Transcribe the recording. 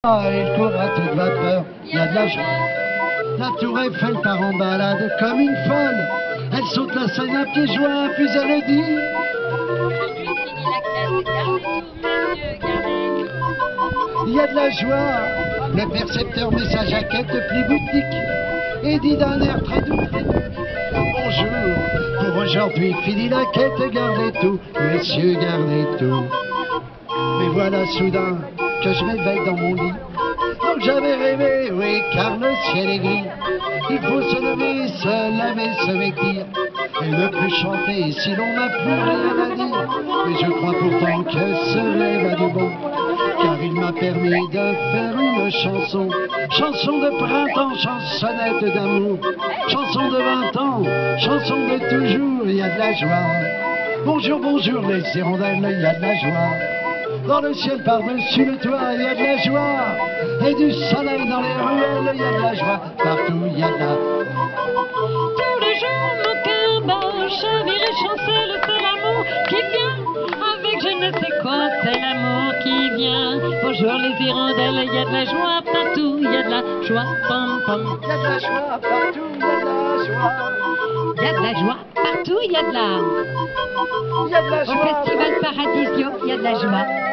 Il court à toute vapeur, il y a de la joie. La tour Eiffel part en balade comme une folle. Elle saute la scène à pieds joints, puis elle dit: il y a de la joie. Le percepteur met sa jaquette de pli boutique et dit d'un air très doux: bonjour, pour aujourd'hui fini la quête, gardez tout, messieurs, gardez tout. Mais voilà soudain que je m'éveille dans mon lit. Donc j'avais rêvé, oui, car le ciel est gris. Il faut se lever, se laver, se vêtir et ne plus chanter si l'on n'a plus rien à dire. Mais je crois pourtant que ce rêve a du bon, car il m'a permis de faire une chanson. Chanson de printemps, chansonnette d'amour, chanson de 20 ans, chanson de toujours. Il y a de la joie. Bonjour, bonjour les hirondelles, il y a de la joie. Dans le ciel par-dessus le toit, il y a de la joie. Et du soleil dans les ruelles, il y a de la joie. Partout, il y a de la... Tous les jours, mon cœur bat, chavire et chancelle, c'est l'amour qui vient. Avec je ne sais quoi, c'est l'amour qui vient. Bonjour les hirondelles, il y a de la joie partout, il y a de la joie, pom pom. Il y a de la joie partout, il y a de la joie. Il y a de la joie partout, il y a de la... Il y a de la Au joie. festival Paradisio, il y a de la joie.